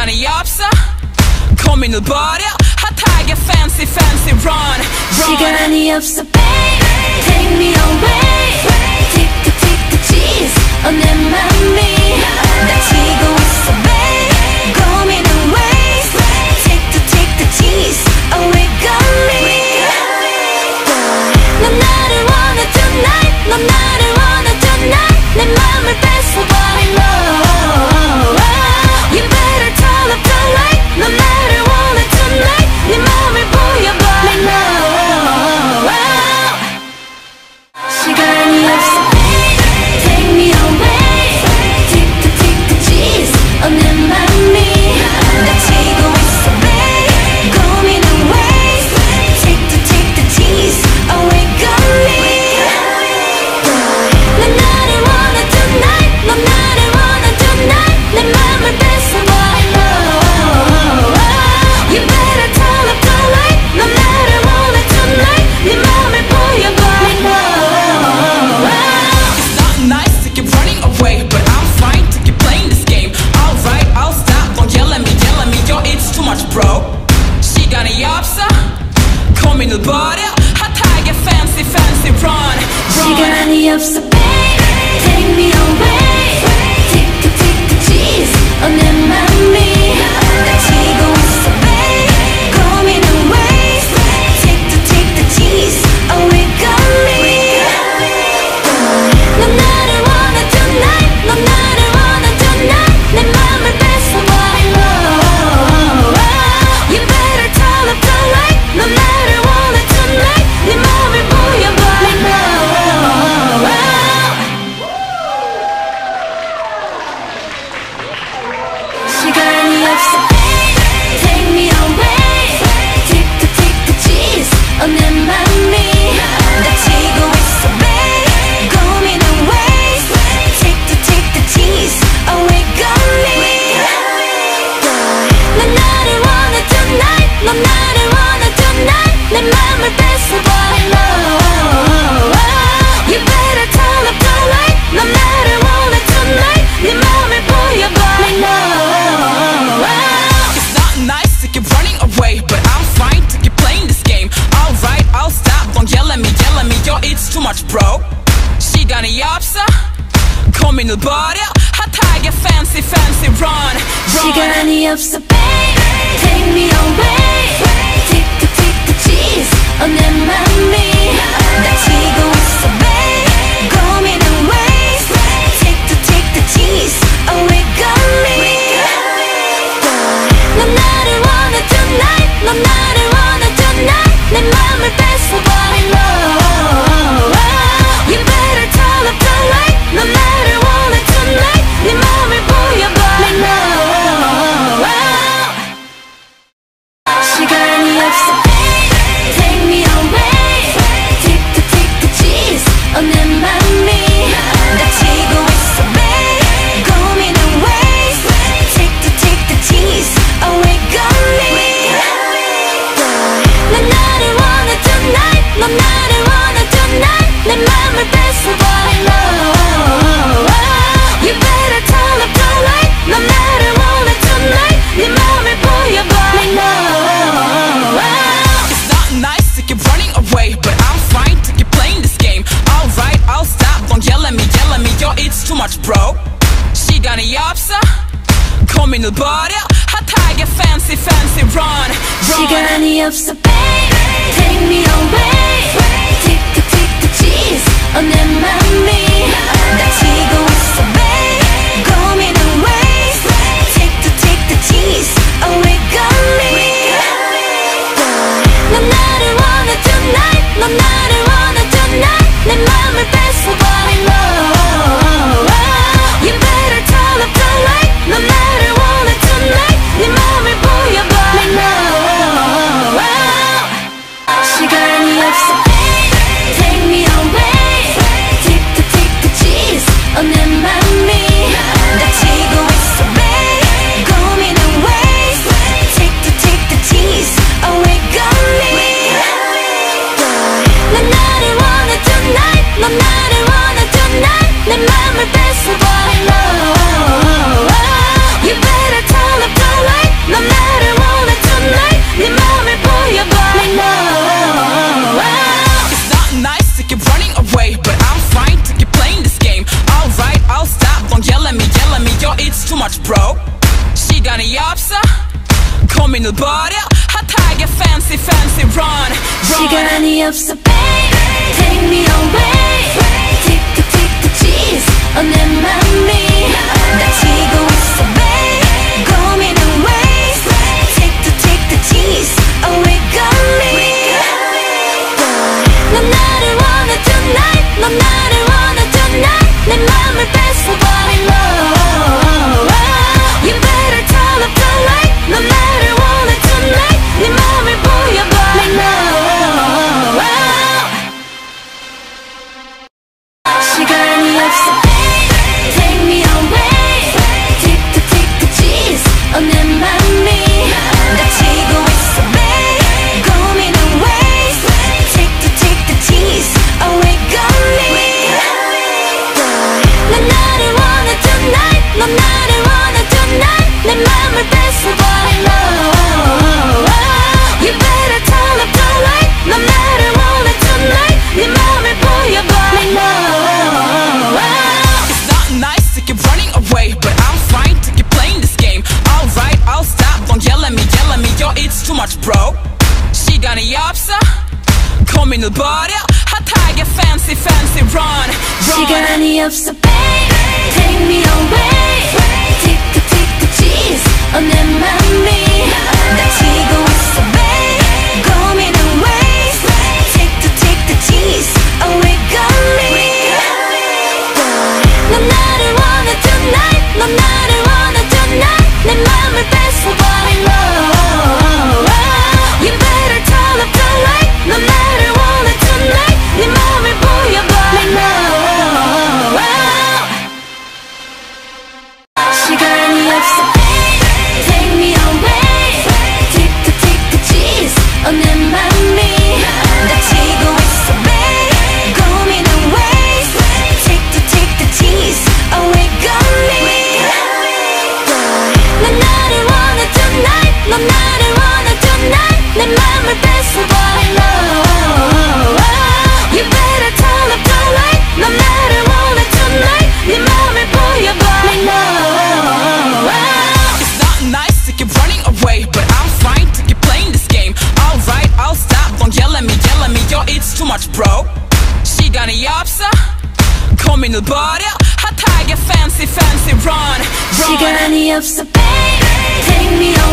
시간이 없어 고민을 버려 핫하게 fancy fancy run 시간이 없어 babe take me away tick tock tick tock cheese 내 맘이 다치고 있어 babe 고민은 waste tick tock tick tock cheese away got me 넌 나를 원해 tonight 넌 나를 원해 tonight 내 맘을 뺏어버린 You better turn up the light 넌 나를 원해 tonight 네 맘을 보여버린 시간이 없어 babe take me away tick tock tick tock cheese 내 맘이 다치고 있어 babe 고민은 waste tick tock tick tock cheese away got me 넌 나를 원해 tonight 넌 나를 원해 tonight 내 맘을 뺏어버린 You better turn up the light 넌 나를 원해 tonight 네 맘을 보여버린 It's not nice to keep running away but I'm fine to keep playing this game Alright I'll stop don't yell at me yo it's too much bro 시간이 없어 고민을 버려 핫하게 fancy fancy run 시간이 없어 babe take me away tick tock tick tock cheese 내 맘이 다치고 있어 babe 고민은 waste tick tock tick tock cheese away got me 넌 나를 원해 tonight 넌 나를 원해 tonight 내 맘을 뺏어버린 You better turn up the light 넌 나를 원해 tonight 네 맘을 보여버린 시간이 없어 babe take me away tick tock tick tock cheese 내 맘이 다치고 있어 babe 고민은 waste tick tock tick tock cheese away got me 넌 나를 원해 tonight 넌 나를 원해 tonight 내 맘을 뺏어버린 You better turn up the light 넌 나를 원해 tonight 네 맘을 보여버린 It's not nice to keep running away but I'm fine to keep playing this game Alright I'll stop don't yell at me yo it's too much bro 시간이 없어 고민을 버려 핫하게 fancy fancy run 시간이 없어 babe take me away tick tock tick tock cheese 내 맘이 다치고 있어 babe 고민은 waste tick tock tick tock cheese away got me 넌 나를 원해 tonight 넌 나를 원해 tonight 내 맘을 뺏어버린 You better turn up the light 넌 나를 원해 tonight 네 맘을 보여버린 시간이 없어. Take me away. Tick tock tick tock cheese. 내 맘이 다치고 있어, babe. 고민은 waste. Tick tock tick tock cheese. Away got me. 넌 나를 원해 tonight. 넌 나를 원해 tonight. 내 맘을 뺏어버린 You better turn up the light. 넌 나를 원해 tonight. 네 맘을 보여버린 It's not nice to keep running away, but I'm fine to keep playing this game. Alright, I'll stop. Don't yell at me, yo, it's too much, bro. 시간이 없어. 고민을 버려. 핫하게 fancy, fancy run. 시간이 없어, babe. Take me away. Tick tock tick tock cheese. 내 맘이 다치고 있어, babe. 고민은 waste. Tick tock tick tock cheese. Away got me. 넌 나를 원해 tonight. 넌 나를 원해 tonight. 내 맘을 뺏어버린 You better turn up the light. 넌 나를 원해 tonight. 네 맘을 보여버린 시간이 없어, babe. Take me away. Tick tock tick tock cheese. 내 시간이 없어 고민을 버려 핫하게 fancy fancy run 시간이 없어 baby take me away tick the tick the cheese 내 맘이 다치고 있어 baby 고민은 waste tick the cheese away got me 넌 나를 원해 tonight 넌 나를 원해 tonight 내 맘을 뺏어버린 love you better turn up the light 넌 나를 원해 tonight 네 맘을 보여버린 love 시간이 없어 baby take me away tick the cheese 내 맘이 다치고 있어 baby 고민은 waste tick the cheese away got me 넌 나를 원해 tonight 넌 나를 원해 tonight 내 맘을 뺏어버린 love you better turn up the light 넌 나를 원해 tonight 네 맘을 보여버린 love It's not nice to keep running away but I'm fine to keep playing this game Alright I'll stop don't yell at me yo it's too much bro 시간이 없어 고민을 버려 핫하게 fancy fancy run 시간이 없어 baby take me away tick the cheese 내 맘이 다치고 있어 baby 고민은 waste tick the cheese away got me 넌 나를 원해 tonight 넌 나를 원해 tonight 내 맘을 뺏어버린 love you better turn up the light 넌 나를 원해 tonight 네 맘을 보여버린 love 시간이 없어 baby take me away tick the cheese 내 맘이 다치고 있어 baby 고민은 waste tick the cheese away got me 넌 나를 원해 tonight 넌 나를 원해 tonight 내 맘을 뺏어버린 love you better turn up the light 넌 나를 원해 tonight 네 맘을 보여버린 love It's not nice to keep running away but I'm fine to keep playing this game Alright I'll stop don't yell at me yo it's too much bro 시간이 없어 고민을 버려 핫하게 fancy fancy run 시간이 없어 baby take me away